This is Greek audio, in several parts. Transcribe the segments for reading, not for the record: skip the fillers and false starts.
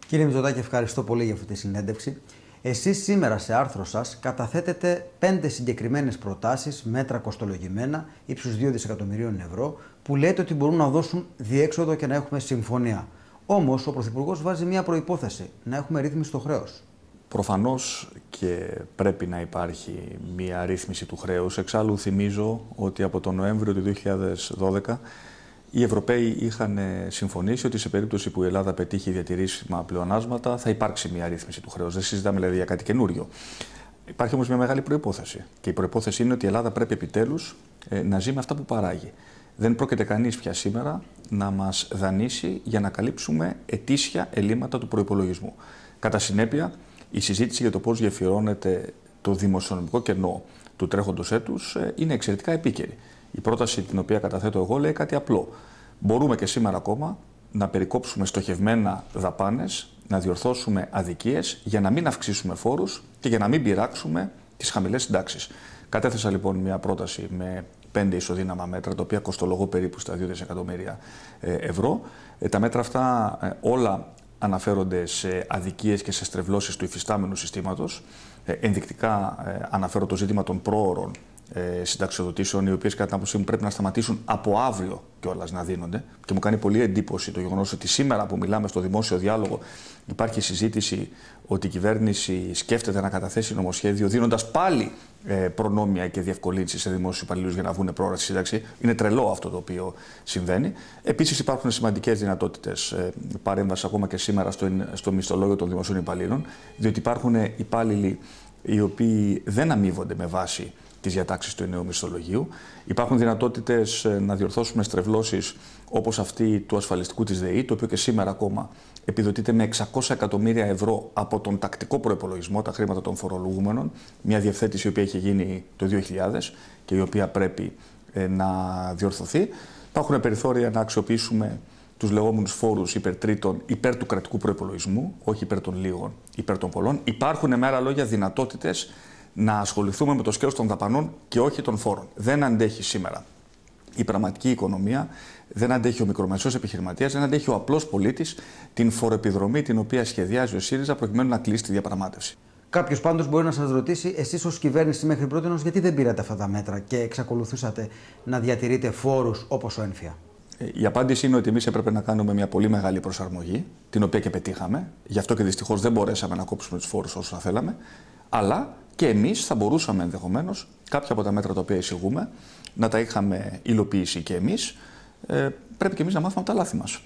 Κύριε Μητσοτάκη, ευχαριστώ πολύ για αυτή τη συνέντευξη. Εσείς σήμερα σε άρθρο σας καταθέτετε 5 συγκεκριμένες προτάσεις, μέτρα κοστολογημένα, ύψους 2 δισεκατομμυρίων ευρώ, που λέτε ότι μπορούν να δώσουν διέξοδο και να έχουμε συμφωνία. Όμως, ο Πρωθυπουργός βάζει μια προϋπόθεση, να έχουμε ρύθμιση στο χρέος. Προφανώς και πρέπει να υπάρχει μια ρύθμιση του χρέους. Εξάλλου θυμίζω ότι από τον Νοέμβριο του 2012 οι Ευρωπαίοι είχαν συμφωνήσει ότι σε περίπτωση που η Ελλάδα πετύχει διατηρήσιμα πλεονάσματα θα υπάρξει μια ρύθμιση του χρέους. Δεν συζητάμε δηλαδή για κάτι καινούριο. Υπάρχει όμως μια μεγάλη προϋπόθεση. Και η προϋπόθεση είναι ότι η Ελλάδα πρέπει επιτέλους να ζει με αυτά που παράγει. Δεν πρόκειται κανείς πια σήμερα να μας δανείσει για να καλύψουμε ετήσια ελλείμματα του προϋπολογισμού. Κατά συνέπεια, η συζήτηση για το πώς γεφυρώνεται το δημοσιονομικό κενό του τρέχοντος έτους είναι εξαιρετικά επίκαιρη. Η πρόταση την οποία καταθέτω εγώ λέει κάτι απλό. Μπορούμε και σήμερα ακόμα να περικόψουμε στοχευμένα δαπάνες, να διορθώσουμε αδικίες για να μην αυξήσουμε φόρους και για να μην πειράξουμε τις χαμηλές συντάξεις. Κατέθεσα λοιπόν μια πρόταση με 5 ισοδύναμα μέτρα, τα οποία κοστολογώ περίπου στα 2 δισεκατομμύρια ευρώ. Τα μέτρα αυτά όλα αναφέρονται σε αδικίες και σε στρεβλώσεις του υφιστάμενου συστήματος. Ενδεικτικά αναφέρω το ζήτημα των πρόωρων συνταξιοδοτήσεων, οι οποίες κατά την άποψή μου πρέπει να σταματήσουν από αύριο κιόλας να δίνονται. Και μου κάνει πολύ εντύπωση το γεγονός ότι σήμερα που μιλάμε στο δημόσιο διάλογο υπάρχει συζήτηση ότι η κυβέρνηση σκέφτεται να καταθέσει νομοσχέδιο δίνοντας πάλι προνόμια και διευκολύνσεις σε δημόσιους υπαλλήλους για να βγουν πρόωρα στη σύνταξη. Είναι τρελό αυτό το οποίο συμβαίνει. Επίσης υπάρχουν σημαντικές δυνατότητες παρέμβασης ακόμα και σήμερα στο μισθολόγιο των δημοσίων υπαλλήλων, διότι υπάρχουν υπάλληλοι οι οποίοι δεν αμείβονται με βάση τις διατάξεις του εννέου μισθολογίου. Υπάρχουν δυνατότητες να διορθώσουμε στρεβλώσεις όπως αυτή του ασφαλιστικού της ΔΕΗ, το οποίο και σήμερα ακόμα επιδοτείται με 600 εκατομμύρια ευρώ από τον τακτικό προϋπολογισμό, τα χρήματα των φορολογούμενων, μια διευθέτηση η οποία είχε γίνει το 2000 και η οποία πρέπει να διορθωθεί. Υπάρχουν περιθώρια να αξιοποιήσουμε τους λεγόμενους φόρους υπερτρίτων υπέρ του κρατικού προϋπολογισμού, όχι υπέρ των λίγων, υπέρ των πολλών. Υπάρχουν με άλλα λόγια δυνατότητες να ασχοληθούμε με το σκέλος των δαπανών και όχι των φόρων. Δεν αντέχει σήμερα η πραγματική οικονομία, δεν αντέχει ο μικρομεσαίος επιχειρηματίας, δεν αντέχει ο απλός πολίτης την φοροεπιδρομή την οποία σχεδιάζει ο ΣΥΡΙΖΑ προκειμένου να κλείσει τη διαπραγμάτευση. Κάποιος πάντως μπορεί να σας ρωτήσει, εσείς ως κυβέρνηση μέχρι πρότινος, γιατί δεν πήρατε αυτά τα μέτρα και εξακολουθούσατε να διατηρείτε φόρους όπως ο ΕΝΦΙΑ. Η απάντηση είναι ότι εμείς έπρεπε να κάνουμε μια πολύ μεγάλη προσαρμογή, την οποία και πετύχαμε. Γι' αυτό και δυστυχώς δεν μπορέσαμε να κόψουμε τους φόρους όσο θα θέλαμε. Αλλά και εμείς θα μπορούσαμε ενδεχομένως κάποια από τα μέτρα τα οποία εισηγούμε να τα είχαμε υλοποιήσει και εμείς. Πρέπει και εμείς να μάθουμε από τα λάθη μας.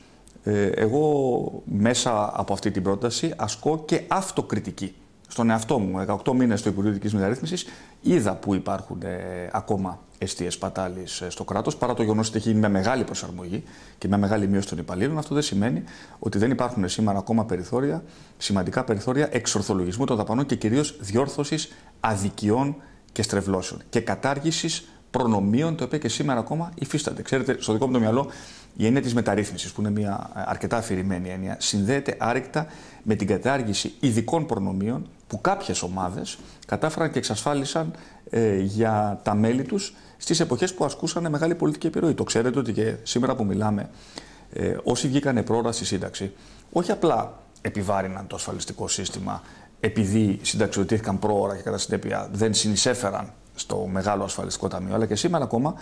Εγώ μέσα από αυτή την πρόταση ασκώ και αυτοκριτική στον εαυτό μου. 18 μήνες στο Υπουργείο Δικής Μεταρρύθμισης είδα που υπάρχουν ακόμα εστίες πατάλης στο κράτος, παρά το γεγονός ότι έχει γίνει με μεγάλη προσαρμογή και με μεγάλη μείωση των υπαλλήλων. Αυτό δεν σημαίνει ότι δεν υπάρχουν σήμερα ακόμα περιθώρια, σημαντικά περιθώρια εξορθολογισμού των δαπανών και κυρίως διόρθωσης αδικιών και στρεβλώσεων και κατάργησης προνομίων, τα οποία και σήμερα ακόμα υφίστανται. Ξέρετε, στο δικό μου το μυαλό, η έννοια της μεταρρύθμισης, που είναι μια αρκετά αφηρημένη έννοια, συνδέεται άρρηκτα με την κατάργηση ειδικών προνομίων που κάποιες ομάδες κατάφεραν και εξασφάλισαν για τα μέλη τους στις εποχές που ασκούσαν μεγάλη πολιτική επιρροή. Το ξέρετε ότι και σήμερα που μιλάμε, όσοι βγήκανε πρόωρα στη σύνταξη, όχι απλά επιβάρυναν το ασφαλιστικό σύστημα επειδή συνταξιοδοτήθηκαν πρόωρα και κατά συνέπεια δεν συνεισέφεραν στο μεγάλο ασφαλιστικό ταμείο, αλλά και σήμερα ακόμα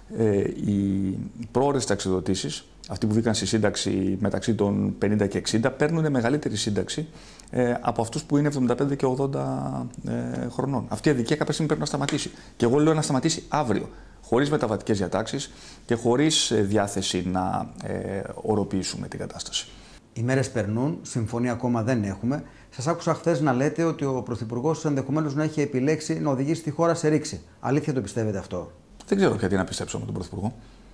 οι πρόωρες συνταξιοδοτήσεις, αυτοί που βγήκαν στη σύνταξη μεταξύ των 50 και 60, παίρνουν μεγαλύτερη σύνταξη από αυτούς που είναι 75 και 80 χρονών. Αυτή η αδικία κάποια στιγμή πρέπει να σταματήσει. Και εγώ λέω να σταματήσει αύριο, χωρίς μεταβατικές διατάξεις και χωρίς διάθεση να οροποιήσουμε την κατάσταση. Οι μέρες περνούν, συμφωνία ακόμα δεν έχουμε. Σας άκουσα χθες να λέτε ότι ο Πρωθυπουργός ενδεχομένως να έχει επιλέξει να οδηγήσει τη χώρα σε ρήξη. Αλήθεια το πιστεύετε αυτό? Δεν ξέρω γιατί να πιστέψω με τον Πρωθυπουργό.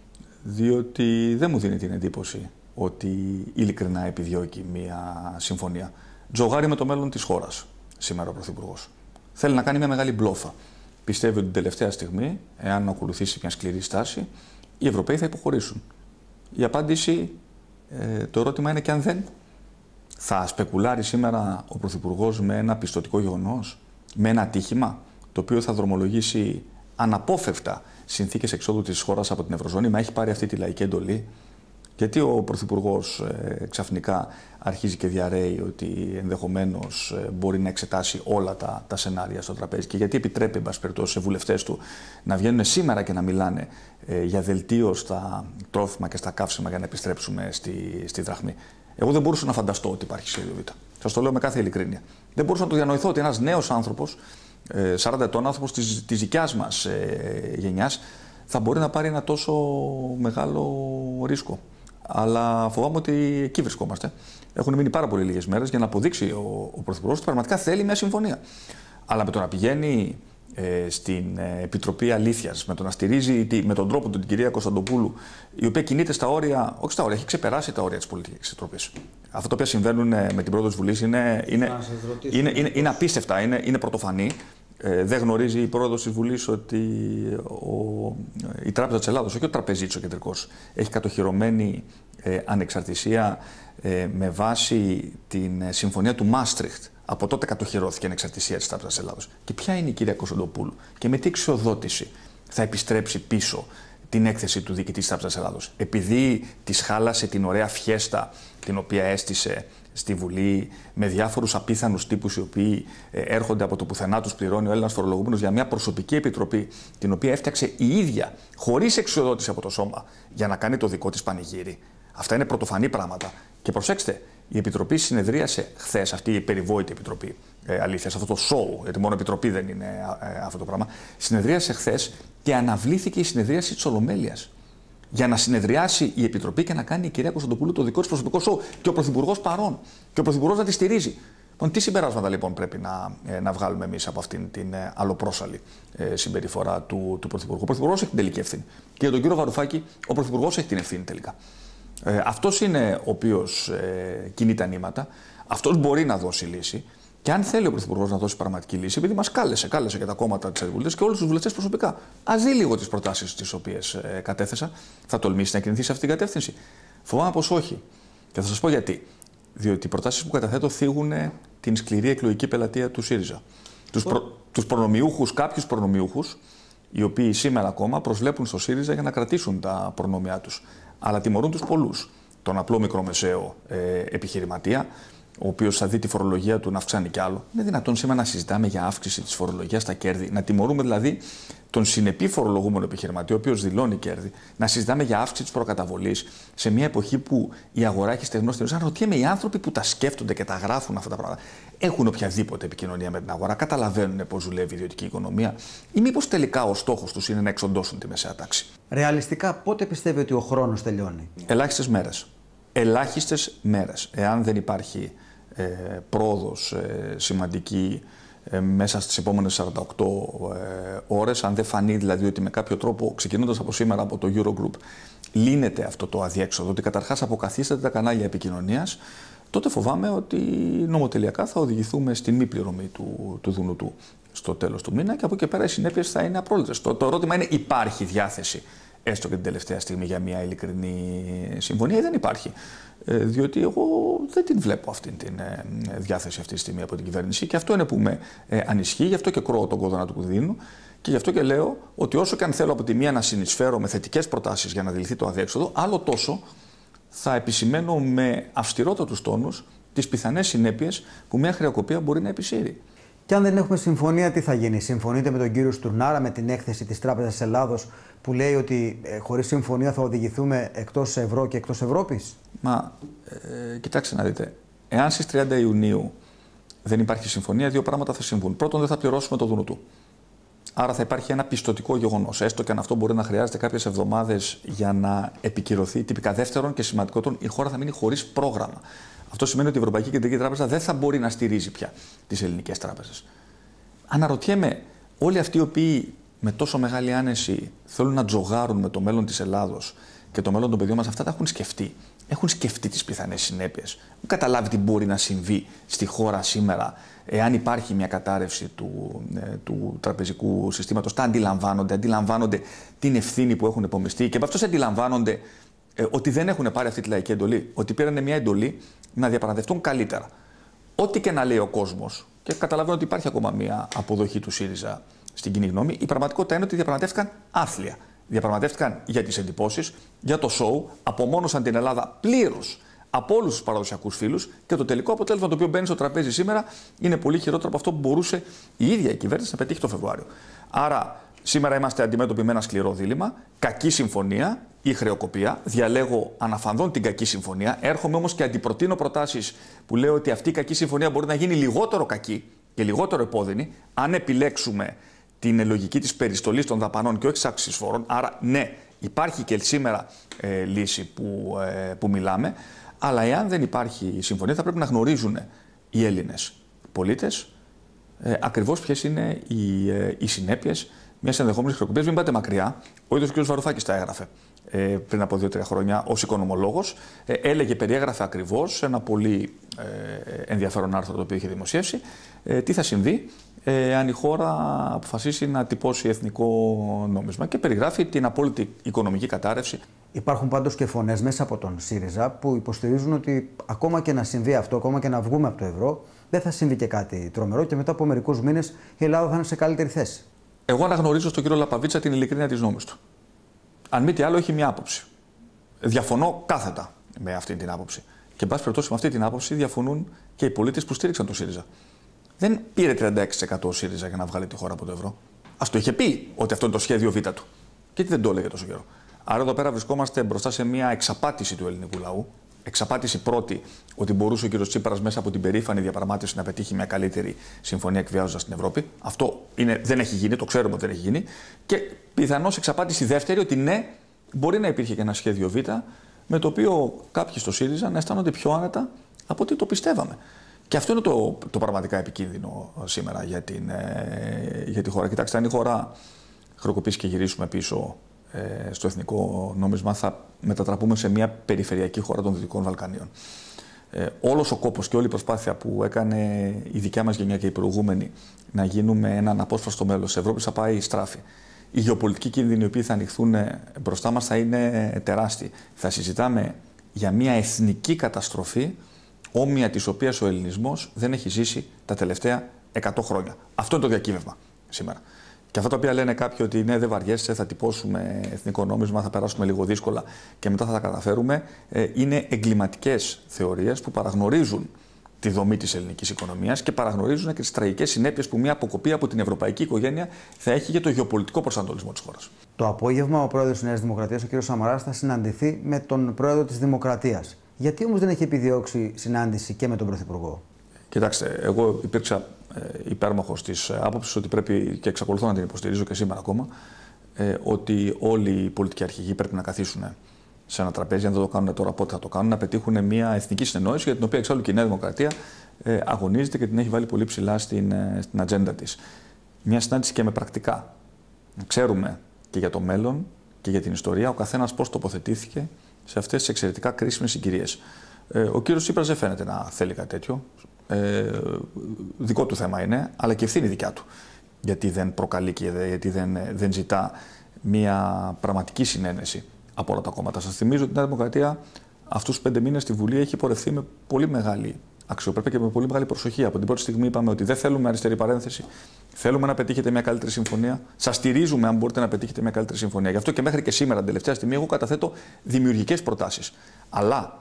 Διότι δεν μου δίνει την εντύπωση ότι ειλικρινά επιδιώκει μια συμφωνία. Τζογάρει με το μέλλον της χώρας σήμερα ο Πρωθυπουργός. Θέλει να κάνει μια μεγάλη μπλόφα. Πιστεύει ότι την τελευταία στιγμή, εάν ακολουθήσει μια σκληρή στάση, οι Ευρωπαίοι θα υποχωρήσουν. Η απάντηση, το ερώτημα είναι και αν δεν. Θα σπεκουλάρει σήμερα ο Πρωθυπουργός με ένα πιστωτικό γεγονός, με ένα ατύχημα, το οποίο θα δρομολογήσει αναπόφευκτα συνθήκες εξόδου της χώρας από την Ευρωζώνη, μα έχει πάρει αυτή τη λαϊκή εντολή. Γιατί ο Πρωθυπουργός ξαφνικά αρχίζει και διαρρέει ότι ενδεχομένως μπορεί να εξετάσει όλα τα σενάρια στο τραπέζι και γιατί επιτρέπει, εν πάση περιπτώσει, σε βουλευτές του να βγαίνουν σήμερα και να μιλάνε για δελτίο στα τρόφιμα και στα καύσιμα για να επιστρέψουμε στη δραχμή. Εγώ δεν μπορούσα να φανταστώ ότι υπάρχει σχέδιο Β. Σας το λέω με κάθε ειλικρίνεια. Δεν μπορούσα να το διανοηθώ ότι ένας νέος άνθρωπος, 40 ετών άνθρωπος της δικιάς μας γενιάς, θα μπορεί να πάρει ένα τόσο μεγάλο ρίσκο. Αλλά φοβάμαι ότι εκεί βρισκόμαστε. Έχουν μείνει πάρα πολύ λίγες μέρες για να αποδείξει ο Πρωθυπουργός ότι πραγματικά θέλει μια συμφωνία. Αλλά με το να πηγαίνει στην Επιτροπή Αλήθειας, με το να στηρίζει με τον τρόπο του την κυρία Κωνσταντοπούλου, η οποία κινείται στα όρια, όχι στα όρια, έχει ξεπεράσει τα όρια της πολιτικής επιτροπής. Αυτά τα οποία συμβαίνουν με την πρόοδο της Βουλής είναι απίστευτα, είναι πρωτοφανή. Δεν γνωρίζει η πρόεδρος της Βουλής ότι η Τράπεζα της Ελλάδος, όχι ο τραπεζίτης ο κεντρικός, έχει κατοχυρωμένη ανεξαρτησία με βάση την συμφωνία του Μάστριχτ. Από τότε κατοχυρώθηκε η ανεξαρτησία της Τράπεζας της Ελλάδος. Και ποια είναι η κυρία Κωνσταντοπούλου και με τι εξοδότηση θα επιστρέψει πίσω την έκθεση του διοικητή της Τράπεζας της Ελλάδος? Επειδή της χάλασε την ωραία φιέστα την οποία έστησε στη Βουλή με διάφορους απίθανους τύπους οι οποίοι έρχονται από το πουθενά, τους πληρώνει ο Έλληνας φορολογούμενος για μια προσωπική επιτροπή την οποία έφτιαξε η ίδια χωρίς εξοδότηση από το σώμα για να κάνει το δικό της πανηγύρι. Αυτά είναι πρωτοφανή πράγματα. Και προσέξτε, η Επιτροπή συνεδρίασε χθες, αυτή η περιβόητη Επιτροπή Αλήθειας, αυτό το show, γιατί μόνο Επιτροπή δεν είναι αυτό το πράγμα, συνεδρίασε χθες και αναβλήθηκε η συνεδρίαση της Ολομέλειας. Για να συνεδριάσει η Επιτροπή και να κάνει η κυρία Κωνσταντοπούλου το δικό της προσωπικό σοου. Και ο Πρωθυπουργός παρών. Και ο Πρωθυπουργός να τη στηρίζει. Τι συμπεράσματα λοιπόν πρέπει να βγάλουμε εμείς από αυτήν την αλλοπρόσαλη συμπεριφορά του Πρωθυπουργού? Ο Πρωθυπουργός έχει την τελική ευθύνη. Και για τον κύριο Βαρουφάκη, ο Πρωθυπουργός έχει την ευθύνη τελικά. Αυτός είναι ο οποίος κινεί τα νήματα. Αυτός μπορεί να δώσει λύση. Και αν θέλει ο Πρωθυπουργός να δώσει πραγματική λύση, επειδή μας κάλεσε και τα κόμματα της Αντιβουλευτής και όλους τους βουλευτές προσωπικά, ας δει λίγο τις προτάσεις τις οποίες κατέθεσα, θα τολμήσει να κινηθεί σε αυτήν την κατεύθυνση? Φοβάμαι πως όχι. Και θα σας πω γιατί. Διότι οι προτάσεις που καταθέτω θίγουν την σκληρή εκλογική πελατεία του ΣΥΡΙΖΑ. Τους προνομιούχους, κάποιους προνομιούχους, οι οποίοι σήμερα ακόμα προσβλέπουν στο ΣΥΡΙΖΑ για να κρατήσουν τα προνόμια τους. Αλλά τιμωρούν τους πολλούς. Τον απλό μικρομεσαίο επιχειρηματία, ο οποίος θα δει τη φορολογία του να αυξάνει κι άλλο. Είναι δυνατόν σήμερα να συζητάμε για αύξηση της φορολογίας στα κέρδη, να τιμωρούμε δηλαδή τον συνεπή φορολογούμενο επιχειρηματή, ο οποίος δηλώνει κέρδη, να συζητάμε για αύξηση της προκαταβολής σε μια εποχή που η αγορά έχει στεγνώσει? Αν ρωτιέμαι, οι άνθρωποι που τα σκέφτονται και τα γράφουν αυτά τα πράγματα, έχουν οποιαδήποτε επικοινωνία με την αγορά, καταλαβαίνουν πώς δουλεύει η ιδιωτική οικονομία, ή μήπως τελικά ο στόχος τους είναι να εξοντώσουν τη μεσαία τάξη? Ρεαλιστικά, πότε πιστεύει ότι ο χρόνος τελειώνει? Ελάχιστες μέρες. Ελάχιστες μέρες. Εάν δεν υπάρχει πρόοδος σημαντική μέσα στις επόμενες 48 ώρες, αν δεν φανεί δηλαδή ότι με κάποιο τρόπο, ξεκινώντας από σήμερα από το Eurogroup, λύνεται αυτό το αδιέξοδο, ότι καταρχάς αποκαθίσταται τα κανάλια επικοινωνίας, τότε φοβάμαι ότι νομοτελειακά θα οδηγηθούμε στην μη πληρωμή του Δουνουτού στο τέλος του μήνα και από εκεί πέρα οι συνέπειες θα είναι απρόλυτες. Το ερώτημα είναι, υπάρχει διάθεση έστω και την τελευταία στιγμή για μια ειλικρινή συμφωνία, ή δεν υπάρχει? Διότι εγώ δεν την βλέπω αυτή την διάθεση αυτή τη στιγμή από την κυβέρνηση και αυτό είναι που με ανισχύει, γι' αυτό και κρώω τον κόδωνα του κινδύνου και γι' αυτό και λέω ότι όσο και αν θέλω από τη μία να συνεισφέρω με θετικές προτάσεις για να δηληθεί το αδιέξοδο, άλλο τόσο θα επισημαίνω με αυστηρότατους τόνους τις πιθανές συνέπειες που μια χρεοκοπία μπορεί να επισύρει. Και αν δεν έχουμε συμφωνία, τι θα γίνει? Συμφωνείτε με τον κύριο Στουρνάρα με την έκθεση της Τράπεζας της Ελλάδος που λέει ότι χωρίς συμφωνία θα οδηγηθούμε εκτός ευρώ και εκτός Ευρώπης? Κοιτάξτε να δείτε. Εάν στις 30 Ιουνίου δεν υπάρχει συμφωνία, δύο πράγματα θα συμβούν. Πρώτον, δεν θα πληρώσουμε το Δουνουτού. Άρα θα υπάρχει ένα πιστωτικό γεγονός. Έστω και αν αυτό μπορεί να χρειάζεται κάποιες εβδομάδες για να επικυρωθεί. Τυπικά. Δεύτερον και σημαντικότερον, η χώρα θα μείνει χωρίς πρόγραμμα. Αυτό σημαίνει ότι η Ευρωπαϊκή Κεντρική Τράπεζα δεν θα μπορεί να στηρίζει πια τις ελληνικές τράπεζες. Αναρωτιέμαι, όλοι αυτοί οι οποίοι με τόσο μεγάλη άνεση θέλουν να τζογάρουν με το μέλλον της Ελλάδος και το μέλλον των παιδιών μας, αυτά τα έχουν σκεφτεί. Έχουν σκεφτεί τις πιθανές συνέπειες. Έχουν καταλάβει τι μπορεί να συμβεί στη χώρα σήμερα, εάν υπάρχει μια κατάρρευση του τραπεζικού συστήματος. Τα αντιλαμβάνονται την ευθύνη που έχουν επομιστεί και από αυτός αντιλαμβάνονται ότι δεν έχουν πάρει αυτή τη λαϊκή εντολή. Ότι πήραν μια εντολή να διαπραγματευτούν καλύτερα. Ό,τι και να λέει ο κόσμος, και καταλαβαίνω ότι υπάρχει ακόμα μια αποδοχή του ΣΥΡΙΖΑ στην κοινή γνώμη, η πραγματικότητα είναι ότι διαπραγματεύτηκαν άθλια. Διαπραγματεύτηκαν για τις εντυπώσεις, για το σοου, απομόνωσαν την Ελλάδα πλήρως από όλους τους παραδοσιακούς φίλους και το τελικό αποτέλεσμα το οποίο μπαίνει στο τραπέζι σήμερα είναι πολύ χειρότερο από αυτό που μπορούσε η ίδια η κυβέρνηση να πετύχει το Φεβρουάριο. Άρα, σήμερα είμαστε αντιμέτωποι με ένα σκληρό δίλημμα. Κακή συμφωνία ή χρεοκοπία. Διαλέγω αναφανδόν την κακή συμφωνία. Έρχομαι όμως και αντιπροτείνω προτάσεις που λέω ότι αυτή η κακή συμφωνία μπορεί να γίνει λιγότερο κακή και λιγότερο επώδυνη αν επιλέξουμε την λογική της περιστολής των δαπανών και όχι της αύξησης φόρων. Άρα, ναι, υπάρχει και σήμερα λύση που μιλάμε. Αλλά εάν δεν υπάρχει συμφωνία, θα πρέπει να γνωρίζουν οι Έλληνες πολίτες ακριβώς ποιες είναι οι συνέπειες μιας ενδεχόμενης χρεοκοπίας. Μην πάτε μακριά. Ο ίδιος ο κ. Βαρουφάκης τα έγραφε πριν από 2-3 χρόνια ως οικονομολόγος. Περιέγραφε ακριβώς ένα πολύ ενδιαφέρον άρθρο το οποίο είχε δημοσιεύσει τι θα συμβεί αν η χώρα αποφασίσει να τυπώσει εθνικό νόμισμα και περιγράφει την απόλυτη οικονομική κατάρρευση. Υπάρχουν πάντως και φωνές μέσα από τον ΣΥΡΙΖΑ που υποστηρίζουν ότι ακόμα και να συμβεί αυτό, ακόμα και να βγούμε από το ευρώ, δεν θα συμβεί και κάτι τρομερό και μετά από μερικούς μήνες η Ελλάδα θα είναι σε καλύτερη θέση. Εγώ αναγνωρίζω στον κύριο Λαπαβίτσα την ειλικρίνεια της νόμης του. Αν μη τι άλλο, έχει μια άποψη. Διαφωνώ κάθετα με αυτή την άποψη. Και εν πάση περιπτώσει, με αυτή την άποψη διαφωνούν και οι πολίτες που στήριξαν το ΣΥΡΙΖΑ. Δεν πήρε 36% ο ΣΥΡΙΖΑ για να βγάλει τη χώρα από το ευρώ. Ας το είχε πει ότι αυτό είναι το σχέδιο Β του. Και τι δεν το έλεγε τόσο καιρό. Άρα εδώ πέρα βρισκόμαστε μπροστά σε μια εξαπάτηση του ελληνικού λαού. Εξαπάτηση πρώτη, ότι μπορούσε ο κ. Τσίπρας μέσα από την περήφανη διαπραγμάτευση να πετύχει μια καλύτερη συμφωνία εκβιάζοντας την Ευρώπη. Αυτό δεν έχει γίνει, το ξέρουμε ότι δεν έχει γίνει. Και πιθανώς εξαπάτηση δεύτερη, ότι ναι, μπορεί να υπήρχε και ένα σχέδιο Β, με το οποίο κάποιοι στο ΣΥΡΙΖΑ να αισθάνονται πιο άνετα από ό,τι το πιστεύαμε. Και αυτό είναι το πραγματικά επικίνδυνο σήμερα για τη χώρα. Κοιτάξτε, αν η χώρα χρεοκοπήσει και γυρίσουμε πίσω στο εθνικό νόμισμα, θα μετατραπούμε σε μια περιφερειακή χώρα των Δυτικών Βαλκανίων. Όλος ο κόπος και όλη η προσπάθεια που έκανε η δικιά μας γενιά και η προηγούμενη να γίνουμε έναν απόσπαστο μέλος της Ευρώπης θα πάει στράφη. Οι γεωπολιτικοί κίνδυνοι οι οποίοι θα ανοιχθούν μπροστά μας θα είναι τεράστιοι. Θα συζητάμε για μια εθνική καταστροφή, όμοια της οποίας ο ελληνισμός δεν έχει ζήσει τα τελευταία 100 χρόνια. Αυτό είναι το διακύβευμα σήμερα. Και αυτά τα οποία λένε κάποιοι ότι ναι, δεν βαριέσαι, θα τυπώσουμε εθνικό νόμισμα, θα περάσουμε λίγο δύσκολα και μετά θα τα καταφέρουμε, είναι εγκληματικές θεωρίες που παραγνωρίζουν τη δομή της ελληνικής οικονομίας και παραγνωρίζουν και τις τραγικές συνέπειες που μια αποκοπή από την ευρωπαϊκή οικογένεια θα έχει για το γεωπολιτικό προσανατολισμό της χώρας. Το απόγευμα ο πρόεδρος της Νέας Δημοκρατίας, ο κ. Σαμαράς, θα συναντηθεί με τον πρόεδρο της Δημοκρατίας. Γιατί όμως δεν έχει επιδιώξει συνάντηση και με τον Πρωθυπουργό? Κοιτάξτε, εγώ υπήρξα υπέρμαχος της άποψης ότι πρέπει, και εξακολουθώ να την υποστηρίζω και σήμερα ακόμα, ότι όλοι οι πολιτικοί αρχηγοί πρέπει να καθίσουν σε ένα τραπέζι. Αν δεν το κάνουν τώρα, πότε θα το κάνουν? Να πετύχουν μια εθνική συνεννόηση για την οποία εξάλλου και η Νέα Δημοκρατία αγωνίζεται και την έχει βάλει πολύ ψηλά στην ατζέντα της. Μια συνάντηση και με πρακτικά. Ξέρουμε και για το μέλλον και για την ιστορία ο καθένας πώς τοποθετήθηκε σε αυτές τις εξαιρετικά κρίσιμες συγκυρίες. Ο κύριος Τσίπρας δεν φαίνεται να θέλει κάτι τέτοιο. Δικό του θέμα είναι, αλλά και ευθύνη δικιά του. Γιατί δεν προκαλεί και γιατί δεν ζητά μια πραγματική συνένεση από όλα τα κόμματα. Σας θυμίζω ότι η Νέα Δημοκρατία αυτούς τους 5 μήνες στη Βουλή έχει πορευθεί με πολύ μεγάλη αξιοπρέπεια και με πολύ μεγάλη προσοχή. Από την πρώτη στιγμή είπαμε ότι δεν θέλουμε αριστερή παρένθεση. Θέλουμε να πετύχετε μια καλύτερη συμφωνία. Σας στηρίζουμε αν μπορείτε να πετύχετε μια καλύτερη συμφωνία. Γι' αυτό και μέχρι και σήμερα, την τελευταία στιγμή, εγώ καταθέτω δημιουργικές προτάσεις. Αλλά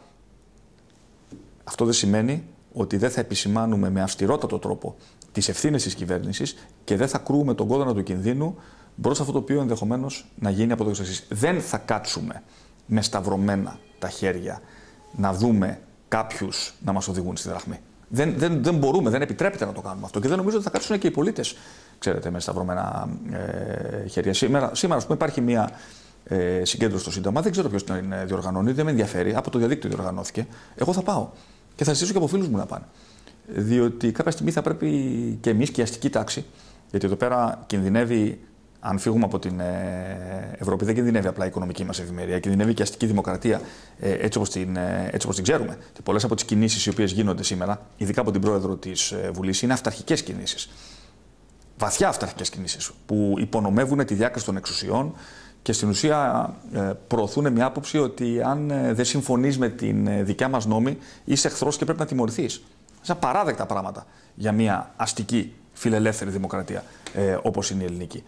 αυτό δεν σημαίνει ότι δεν θα επισημάνουμε με αυστηρότατο τρόπο τις ευθύνες της κυβέρνησης και δεν θα κρούουμε τον κόδωνα του κινδύνου μπρος αυτό το οποίο ενδεχομένως να γίνει από το εξής. Δεν θα κάτσουμε με σταυρωμένα τα χέρια να δούμε κάποιους να μας οδηγούν στη δραχμή. Δεν μπορούμε, δεν επιτρέπεται να το κάνουμε αυτό και δεν νομίζω ότι θα κάτσουν και οι πολίτες, ξέρετε, με σταυρωμένα χέρια. Σήμερα ας πούμε, υπάρχει μια συγκέντρωση στο Σύνταγμα, δεν ξέρω ποιος την διοργανώνει, δεν με ενδιαφέρει, από το διαδίκτυο διοργανώθηκε. Εγώ θα πάω. Και θα ζητήσω και από φίλους μου να πάνε. Διότι κάποια στιγμή θα πρέπει και εμείς και η αστική τάξη, γιατί εδώ πέρα κινδυνεύει, αν φύγουμε από την Ευρώπη, δεν κινδυνεύει απλά η οικονομική μας ευημερία, κινδυνεύει και η αστική δημοκρατία έτσι όπως την ξέρουμε. Και πολλές από τις κινήσεις οι οποίες γίνονται σήμερα, ειδικά από την πρόεδρο της Βουλής, είναι αυταρχικές κινήσεις. Βαθιά αυταρχικές κινήσεις που υπονομεύουν τη διάκριση των εξουσιών. Και στην ουσία προωθούν μια άποψη ότι αν δεν συμφωνείς με την δικιά μας νόμη, είσαι εχθρός και πρέπει να τιμωρηθείς. Είναι απαράδεκτα πράγματα για μια αστική φιλελεύθερη δημοκρατία όπως είναι η ελληνική.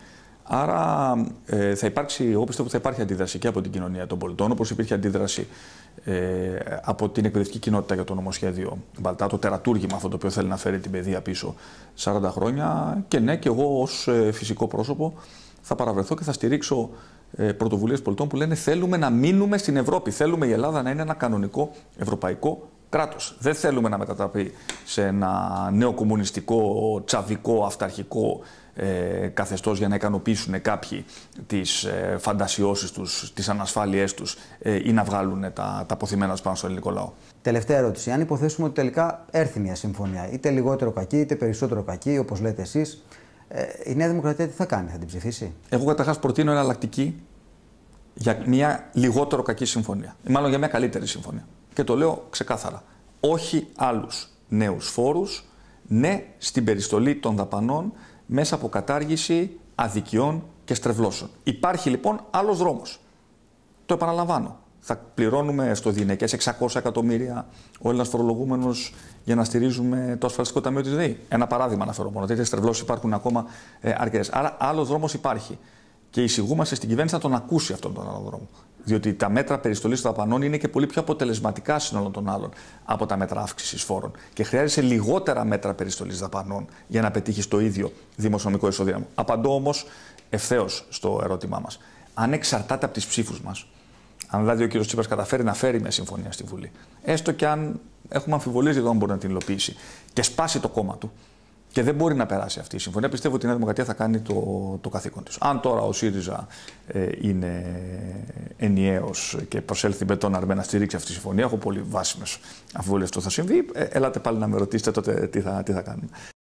Άρα θα υπάρξει, εγώ πιστεύω ότι θα υπάρχει αντίδραση και από την κοινωνία των πολιτών, όπως υπήρχε αντίδραση από την εκπαιδευτική κοινότητα για το νομοσχέδιο Μπαλτά, το τερατούργημα αυτό το οποίο θέλει να φέρει την παιδεία πίσω 40 χρόνια. Και ναι, και εγώ ως φυσικό πρόσωπο θα παραβρεθώ και θα στηρίξω πρωτοβουλίες πολιτών που λένε θέλουμε να μείνουμε στην Ευρώπη. Θέλουμε η Ελλάδα να είναι ένα κανονικό ευρωπαϊκό κράτος. Δεν θέλουμε να μετατραπεί σε ένα νεοκομμουνιστικό, τσαβικό, αυταρχικό καθεστώς για να ικανοποιήσουν κάποιοι τις φαντασιώσεις τους, τις ανασφάλειές τους ή να βγάλουν τα αποθυμένα τους πάνω στο ελληνικό λαό. Τελευταία ερώτηση. Αν υποθέσουμε ότι τελικά έρθει μια συμφωνία, είτε λιγότερο κακή είτε περισσότερο κακή, όπως λέτε εσείς, η Νέα Δημοκρατία τι θα κάνει, θα την ψηφίσει? Εγώ καταρχάς προτείνω εναλλακτική για μια λιγότερο κακή συμφωνία. Ή μάλλον για μια καλύτερη συμφωνία. Και το λέω ξεκάθαρα. Όχι άλλους νέους φόρους, ναι στην περιστολή των δαπανών μέσα από κατάργηση αδικιών και στρεβλώσεων. Υπάρχει λοιπόν άλλος δρόμος. Το επαναλαμβάνω. Θα πληρώνουμε στο διηνεκές 600 εκατομμύρια ο Έλληνας φορολογούμενος για να στηρίζουμε το ασφαλιστικό ταμείο της ΔΕΗ. Ένα παράδειγμα αναφέρω μόνο. Τέτοιες στρεβλώσεις υπάρχουν ακόμα αρκετές. Άρα άλλος δρόμος υπάρχει. Και εισηγούμαστε στην κυβέρνηση να τον ακούσει αυτόν τον άλλο δρόμο. Διότι τα μέτρα περιστολής των δαπανών είναι και πολύ πιο αποτελεσματικά συνόλων των άλλων από τα μέτρα αύξησης φόρων. Και χρειάζεσαι λιγότερα μέτρα περιστολής δαπανών για να πετύχεις το ίδιο δημοσιονομικό ισοδύναμο. Απαντώ όμως ευθέως στο ερώτημά μας. Αν εξαρτάται από τις ψήφους μας, αν δηλαδή ο κ. Τσίπρας καταφέρει να φέρει μια συμφωνία στη Βουλή, έστω και αν έχουμε αμφιβολίες για το αν μπορεί να την υλοποιήσει και σπάσει το κόμμα του, και δεν μπορεί να περάσει αυτή η συμφωνία, πιστεύω ότι η Νέα Δημοκρατία θα κάνει το καθήκον της. Αν τώρα ο ΣΥΡΙΖΑ είναι ενιαίος και προσέλθει με τον Αρμένα να στηρίξει αυτή τη συμφωνία, έχω πολύ βάσιμες αμφιβολίες αυτό θα συμβεί. Ελάτε πάλι να με ρωτήσετε τότε τι θα κάνουμε.